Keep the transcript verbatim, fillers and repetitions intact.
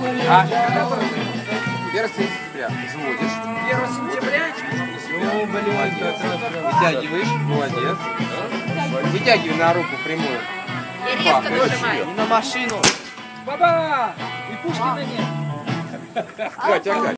А первого сентября взводишь. первого сентября? Ну, блин, вытягиваешь, молодец. Вытягивай на руку прямую. И резко нажимай. И на машину. Баба! И Пушкина нет. Катя, Катя.